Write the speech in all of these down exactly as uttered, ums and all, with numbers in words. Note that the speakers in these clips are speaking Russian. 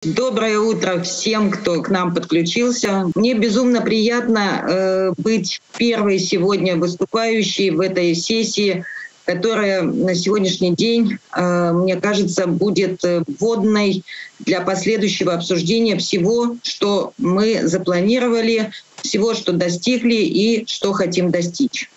Доброе утро всем, кто к нам подключился. Мне безумно приятно э, быть первой сегодня выступающей в этой сессии, которая на сегодняшний день, э, мне кажется, будет вводной для последующего обсуждения всего, что мы запланировали, всего, что достигли и что хотим достичь.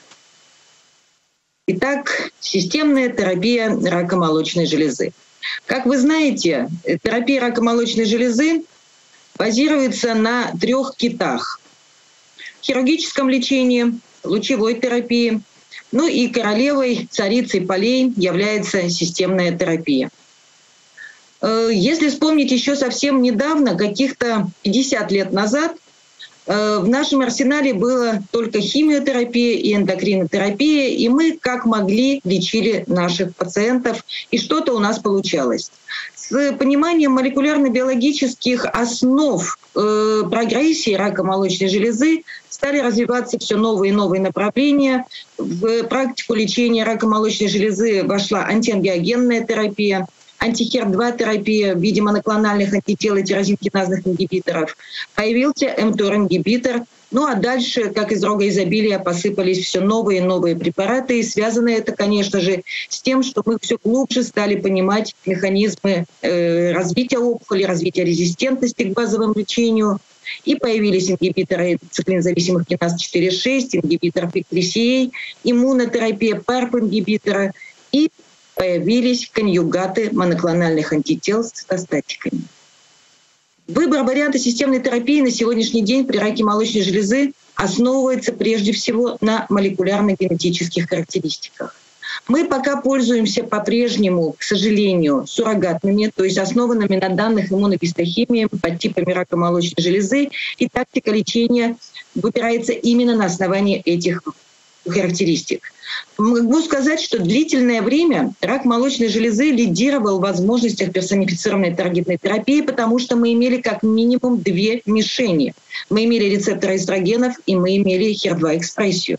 Итак, системная терапия рака молочной железы. Как вы знаете, терапия рака молочной железы базируется на трех китах: хирургическом лечении, лучевой терапии, ну и королевой, царицей полей является системная терапия. Если вспомнить еще совсем недавно, каких-то пятьдесят лет назад, в нашем арсенале была только химиотерапия и эндокринотерапия, и мы как могли лечили наших пациентов, и что-то у нас получалось. С пониманием молекулярно-биологических основ э, прогрессии рака молочной железы стали развиваться все новые и новые направления. В практику лечения рака молочной железы вошла антиангиогенная терапия, анти-хер два терапия в виде моноклональных антител и тирозинкиназных ингибиторов. Появился эм-тор-ингибитор. Ну а дальше, как из рога изобилия, посыпались все новые и новые препараты. И связано это, конечно же, с тем, что мы все глубже стали понимать механизмы э, развития опухоли, развития резистентности к базовому лечению. И появились ингибиторы циклинзависимых киназ четыре шесть, ингибитор пи три си эй, иммунотерапия, парп-ингибитора и появились конъюгаты моноклональных антител с цитостатиками. Выбор варианта системной терапии на сегодняшний день при раке молочной железы основывается прежде всего на молекулярно-генетических характеристиках. Мы пока пользуемся по-прежнему, к сожалению, суррогатными, то есть основанными на данных иммуногистохимии под типами рака молочной железы, и тактика лечения выбирается именно на основании этих характеристик. Могу сказать, что длительное время рак молочной железы лидировал в возможностях персонифицированной таргетной терапии, потому что мы имели как минимум две мишени. Мы имели рецепторы эстрогенов и мы имели хер два экспрессию.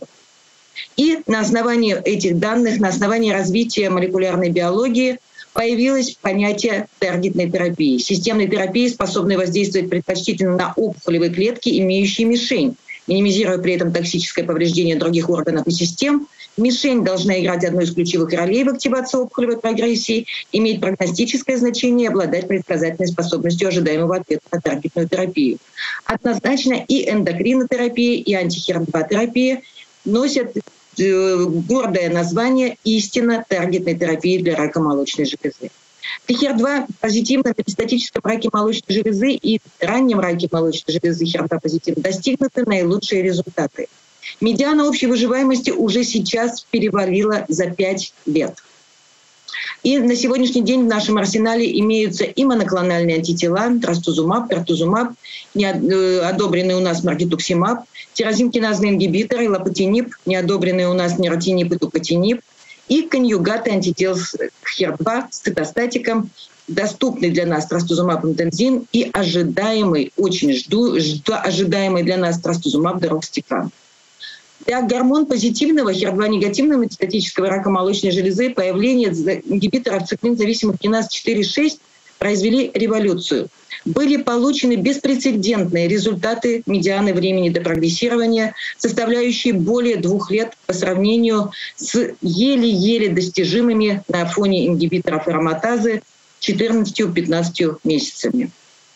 И на основании этих данных, на основании развития молекулярной биологии появилось понятие таргетной терапии. Системной терапии, способной воздействовать предпочтительно на опухолевые клетки, имеющие мишень, минимизируя при этом токсическое повреждение других органов и систем. Мишень должна играть одну из ключевых ролей в активации опухолевой прогрессии, иметь прогностическое значение и обладать предсказательной способностью ожидаемого ответа на таргетную терапию. Однозначно и эндокринотерапия, и антихер два терапия носят гордое название истинно таргетной терапии для рака молочной железы. При хер два позитивном метастатическом раке молочной железы и раннем раке молочной железы хер два позитивно достигнуты наилучшие результаты. Медиана общей выживаемости уже сейчас перевалила за пять лет. И на сегодняшний день в нашем арсенале имеются и моноклональные антитела, трастузумаб, пертузумаб, одобренный у нас маргитуксимаб, тирозинкиназные ингибиторы, лапатинип, неодобренный у нас неротинип и тупатинип, и конъюгаты антител хер два с цитостатиком, доступный для нас трастузумаб интензин и ожидаемый, очень жду, жду ожидаемый для нас трастузумаб дорокстикан. Для гормон позитивного хер два негативного метастатического рака молочной железы появление ингибиторов циклинзависимых киназ четыре шесть произвели революцию. Были получены беспрецедентные результаты медианы времени до прогрессирования, составляющие более двух лет по сравнению с еле-еле достижимыми на фоне ингибиторов ароматазы четырнадцатью-пятнадцатью месяцами.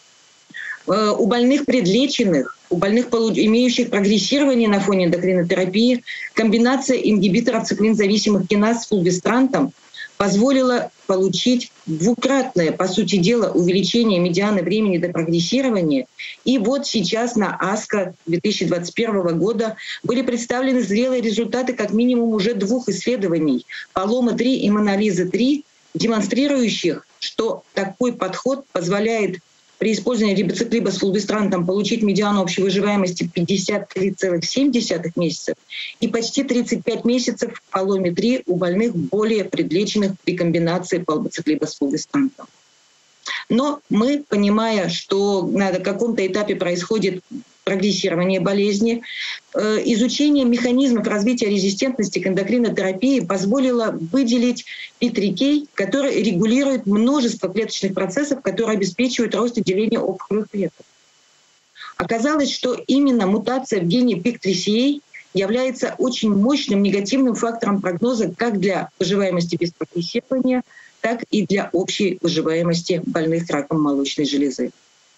У больных предлеченных, у больных, имеющих прогрессирование на фоне эндокринотерапии, комбинация ингибиторов циклинзависимых киназ с фулвестрантом позволила получить двукратное, по сути дела, увеличение медианы времени до прогрессирования. И вот сейчас на АСКО две тысячи двадцать первого года были представлены зрелые результаты как минимум уже двух исследований палома три и монолиза три, демонстрирующих, что такой подход позволяет при использовании рибоциклиба с фулвестрантом получить медиану общей выживаемости пятьдесят три целых семь десятых месяцев и почти тридцать пять месяцев в паломе три у больных более предлеченных при комбинации палбоциклиба с фулвестрантом. Но мы, понимая, что на каком-то этапе происходит прогрессирования болезни. Изучение механизмов развития резистентности к эндокринотерапии позволило выделить пи три кей, который регулирует множество клеточных процессов, которые обеспечивают рост и деление опухолевых клеток. Оказалось, что именно мутация в гене пи ай три си эй является очень мощным негативным фактором прогноза как для выживаемости без прогрессирования, так и для общей выживаемости больных раком молочной железы.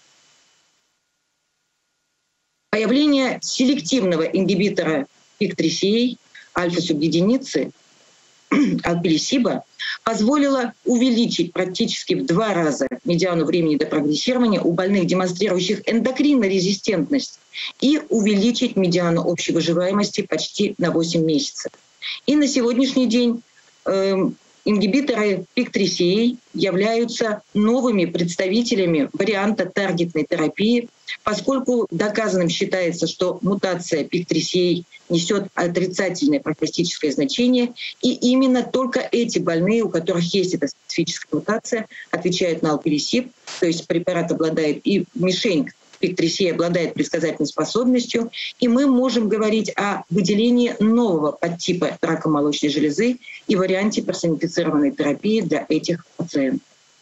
Появление селективного ингибитора пи ай три си эй, альфа-субъединицы, алпилисиба, позволило увеличить практически в два раза медиану времени до прогрессирования у больных, демонстрирующих эндокринную резистентность, и увеличить медиану общей выживаемости почти на восемь месяцев. И на сегодняшний день э, ингибиторы пи ай три си эй являются новыми представителями варианта таргетной терапии, поскольку доказанным считается, что мутация пи ай три си эй несет отрицательное прогностическое значение, и именно только эти больные, у которых есть эта специфическая мутация, отвечают на алпилисиб, то есть препарат обладает и мишень пи ай три си эй обладает предсказательной способностью, и мы можем говорить о выделении нового подтипа рака молочной железы и варианте персонифицированной терапии для этих пациентов.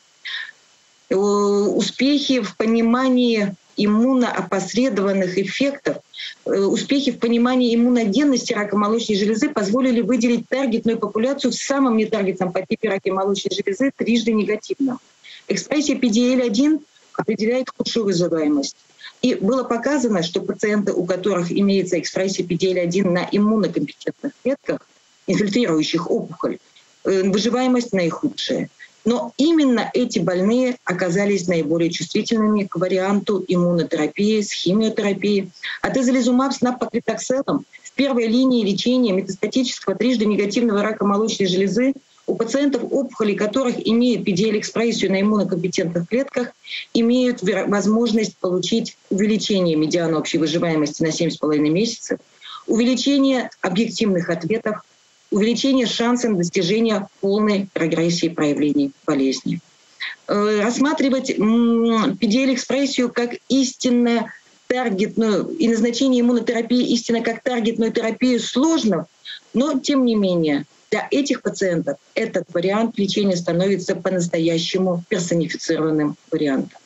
Успехи в понимании иммуноопосредованных эффектов, успехи в понимании иммуногенности рака молочной железы позволили выделить таргетную популяцию в самом нетаргетном подтипе рака молочной железы трижды негативном. Экспрессия пи ди эл один определяет худшую выживаемость. И было показано, что пациенты, у которых имеется экспрессия пи ди эл один на иммунокомпетентных клетках, инфильтрирующих опухоль, выживаемость наихудшая. Но именно эти больные оказались наиболее чувствительными к варианту иммунотерапии с химиотерапией. Атезолизумаб с напокритокселом в первой линии лечения метастатического трижды негативного рака молочной железы у пациентов, опухоли которых имеют пи ди эл-экспрессию на иммунокомпетентных клетках, имеют возможность получить увеличение медианы общей выживаемости на семь с половиной месяцев, увеличение объективных ответов, увеличение шансов на достижение полной прогрессии проявлений болезни. Рассматривать пи ди эл-экспрессию как истинно таргетную и назначение иммунотерапии истинно как таргетную терапию сложно, но тем не менее для этих пациентов этот вариант лечения становится по-настоящему персонифицированным вариантом.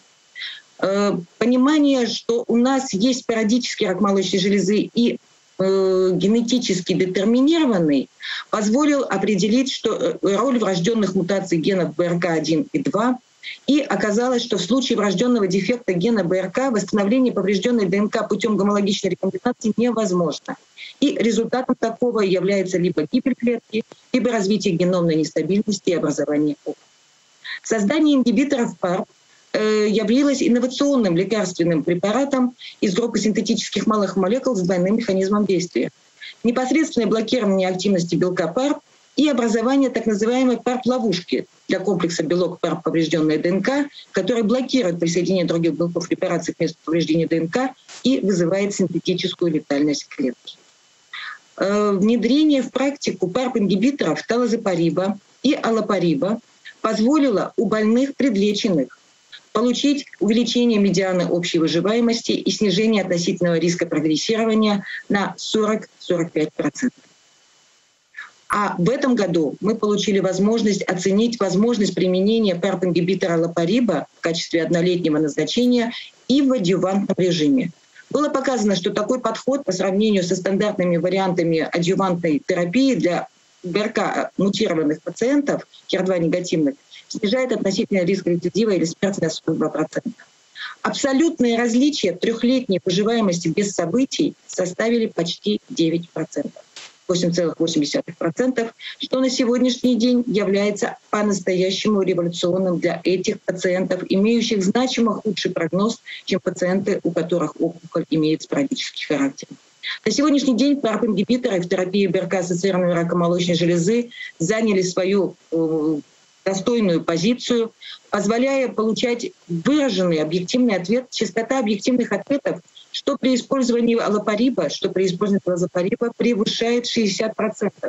Понимание, что у нас есть спорадический рак молочной железы и генетически детерминированный, позволил определить, что роль врожденных мутаций генов бэ эр ка один и два, и оказалось, что в случае врожденного дефекта гена бэ эр ка восстановление поврежденной дэ эн ка путем гомологичной рекомбинации невозможно. И результатом такого является либо гибель клетки, либо развитие геномной нестабильности и образование опухоли. Создание ингибиторов пар явилось инновационным лекарственным препаратом из группы синтетических малых молекул с двойным механизмом действия. Непосредственное блокирование активности белка пар и образование так называемой парп-ловушки для комплекса белок-парп поврежденная дэ эн ка, который блокирует присоединение других белков репарации к месту повреждения дэ эн ка и вызывает синтетическую летальность клетки. Внедрение в практику парп-ингибиторов талозапариба и алапариба позволило у больных предлеченных получить увеличение медианы общей выживаемости и снижение относительного риска прогрессирования на сорок — сорок пять процентов. А в этом году мы получили возможность оценить возможность применения парп-ингибитора алапариба в качестве однолетнего назначения и в адъювантном режиме. Было показано, что такой подход по сравнению со стандартными вариантами адъювантной терапии для бэ эр ка мутированных пациентов, хер два негативных, снижает относительный риск рецидива или смерти на сорок два процента. Абсолютные различия трехлетней выживаемости без событий составили почти девять процентов, восемь целых восемь десятых процента, что на сегодняшний день является по-настоящему революционным для этих пациентов, имеющих значимо худший прогноз, чем пациенты, у которых опухоль имеет спорадический характер. На сегодняшний день парп-ингибиторы в терапии бэ эр ка-ассоциированного рака молочной железы заняли свою достойную позицию, позволяя получать выраженный объективный ответ, частота объективных ответов, что при использовании алапариба, что при использовании талозапариба превышает шестьдесят процентов.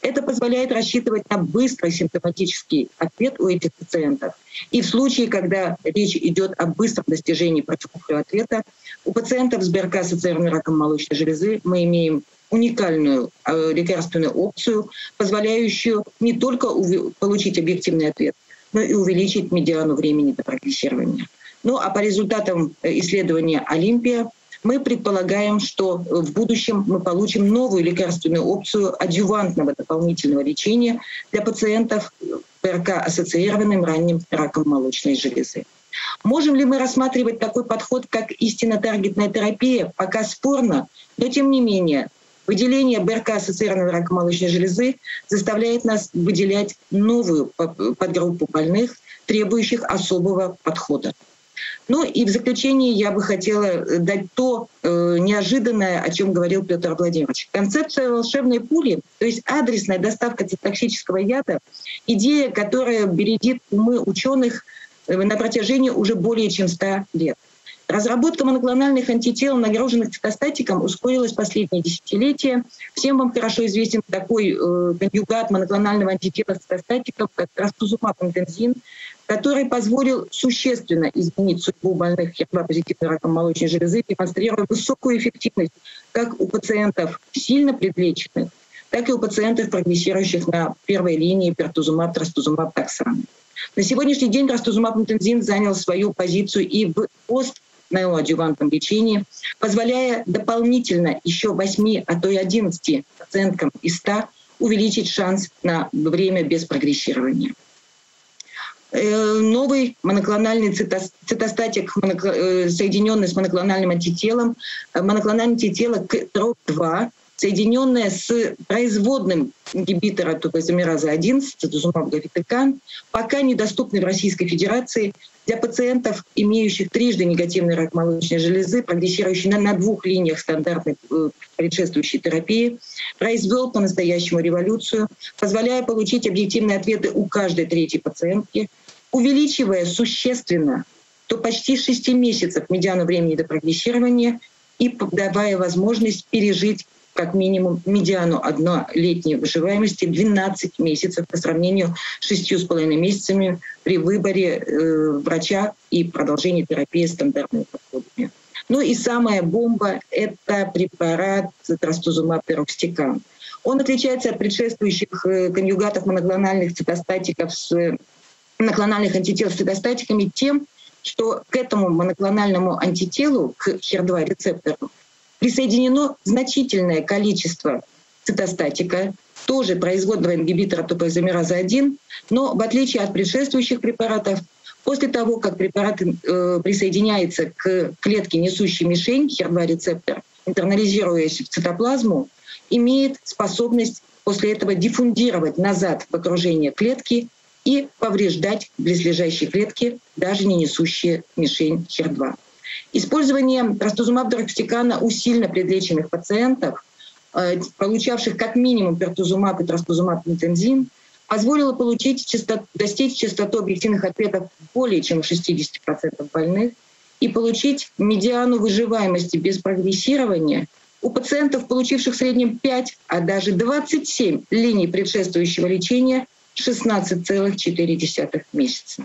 Это позволяет рассчитывать на быстрый симптоматический ответ у этих пациентов. И в случае, когда речь идет о быстром достижении противоположного ответа, у пациентов с БРК, ассоциированным раком молочной железы, мы имеем уникальную э, лекарственную опцию, позволяющую не только получить объективный ответ, но и увеличить медиану времени до прогрессирования. Ну а по результатам исследования «Олимпия» мы предполагаем, что в будущем мы получим новую лекарственную опцию адъювантного дополнительного лечения для пациентов БРК, ассоциированным ранним раком молочной железы. Можем ли мы рассматривать такой подход, как истинно-таргетная терапия? Пока спорно, но тем не менее выделение БРК, ассоциированного раком молочной железы, заставляет нас выделять новую подгруппу больных, требующих особого подхода. Ну и в заключение я бы хотела дать то э, неожиданное, о чем говорил Петр Владимирович. Концепция волшебной пули, то есть адресная доставка цитотоксического яда, идея, которая бередит умы ученых на протяжении уже более чем ста лет. Разработка моноклональных антител, нагруженных цитостатиком, ускорилась в последние десятилетия. Всем вам хорошо известен такой э, конъюгат моноклонального антитела цитостатиков, как трастузумаб интензин, который позволил существенно изменить судьбу больных эйч и ар два-позитивным раком молочной железы, демонстрируя высокую эффективность как у пациентов сильно предлеченных, так и у пациентов, прогрессирующих на первой линии пертузумаб, трастузумаб, таксан. На сегодняшний день трастузумаб интензин занял свою позицию и в пост неоадъювантном лечении, позволяя дополнительно еще восьми, а то и одиннадцати пациенткам из ста увеличить шанс на время без прогрессирования. Новый моноклональный цитостатик, соединенный с моноклональным антителом, моноклональное антитело к троп два, соединенное с производным ингибитором топозомеразы один, цитозумаб гавитекан, пока недоступны в Российской Федерации для пациентов, имеющих трижды негативный рак молочной железы, прогрессирующий на, на двух линиях стандартной э, предшествующей терапии, произвел по-настоящему революцию, позволяя получить объективные ответы у каждой третьей пациентки, увеличивая существенно до почти шести месяцев медиану времени до прогрессирования и давая возможность пережить как минимум медиану однолетней выживаемости двенадцать месяцев по сравнению с шестью с половиной месяцами при выборе э, врача и продолжении терапии стандартными подходами. Ну и самая бомба — это препарат трастузумаб пироксикан. Он отличается от предшествующих конъюгатов моноклональных цитостатиков с моноклональных антител с цитостатиками тем, что к этому моноклональному антителу, к эйч и ар два рецептору, присоединено значительное количество цитостатика, тоже производного ингибитора топоизомеразы один, но в отличие от предшествующих препаратов, после того, как препарат э, присоединяется к клетке, несущей мишень, эйч и ар два рецептор, интернализируясь в цитоплазму, имеет способность после этого диффундировать назад в окружение клетки и повреждать близлежащие клетки, даже не несущие мишень эйч и ар два. Использование трастузумаб дороксикана у сильно предлеченных пациентов, получавших как минимум пертузумаб и трастузумаб интензин, позволило получить частоту, достичь частоту объективных ответов более чем у шестидесяти процентов больных и получить медиану выживаемости без прогрессирования у пациентов, получивших в среднем пять, а даже двадцать семь линий предшествующего лечения, шестнадцать целых четыре десятых месяца.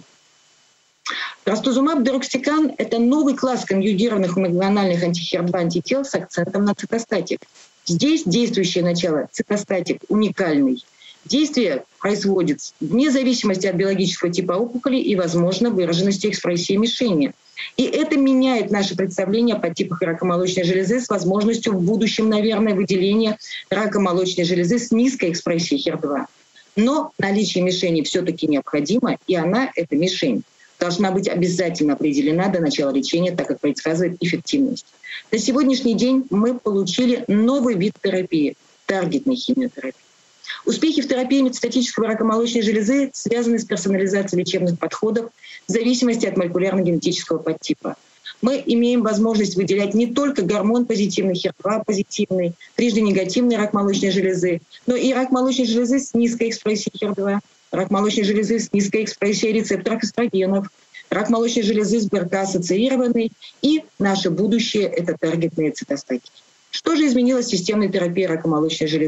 Трастузумаб дороксикан — это новый класс конъюгированных моноклональных анти-эйч и ар два антител с акцентом на цитостатик. Здесь действующее начало — цитостатик уникальный. Действие производится вне зависимости от биологического типа опухоли и, возможно, выраженности экспрессии мишени. И это меняет наше представление о подтипах рака молочной железы с возможностью в будущем, наверное, выделения рака молочной железы с низкой экспрессией эйч и ар два. Но наличие мишени все-таки необходимо, и она, эта мишень, должна быть обязательно определена до начала лечения, так как предсказывает эффективность. На сегодняшний день мы получили новый вид терапии — таргетной химиотерапии. Успехи в терапии метастатического рака молочной железы связаны с персонализацией лечебных подходов в зависимости от молекулярно-генетического подтипа. Мы имеем возможность выделять не только гормон позитивный, эйч и ар два позитивный, трижды негативный рак молочной железы, но и рак молочной железы с низкой экспрессией эйч и ар два, рак молочной железы с низкой экспрессией рецепторов эстрогенов, рак молочной железы с БРК ассоциированный, и наше будущее — это таргетные цитостатики. Что же изменилось в системной терапии рака молочной железы?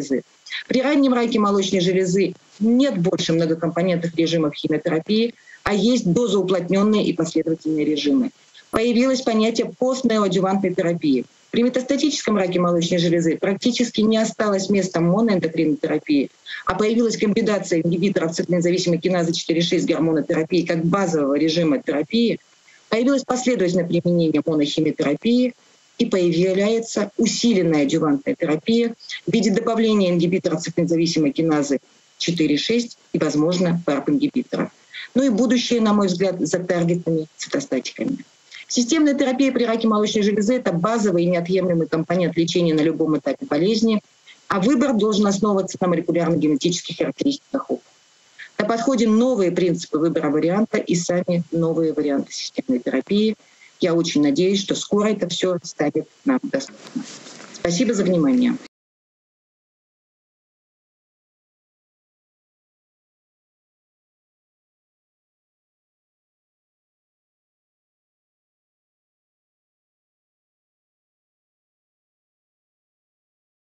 При раннем раке молочной железы нет больше многокомпонентных режимов химиотерапии, а есть дозоуплотненные и последовательные режимы. Появилось понятие постнеоадъювантной терапии. При метастатическом раке молочной железы практически не осталось места моноэндокринной терапии, а появилась комбинация ингибиторов циклинозависимой киназы четыре шесть гормонотерапии как базового режима терапии, появилось последовательное применение монохимиотерапии и появляется усиленная адъювантная терапия в виде добавления ингибиторов циклинозависимой киназы четыре шесть и, возможно, пэрэп-ингибиторов. Ну и будущее, на мой взгляд, за таргетными цитостатиками. Системная терапия при раке молочной железы — это базовый и неотъемлемый компонент лечения на любом этапе болезни, а выбор должен основываться на молекулярно-генетических характеристиках опыта. На подходе новые принципы выбора варианта и сами новые варианты системной терапии. Я очень надеюсь, что скоро это все станет нам доступно. Спасибо за внимание.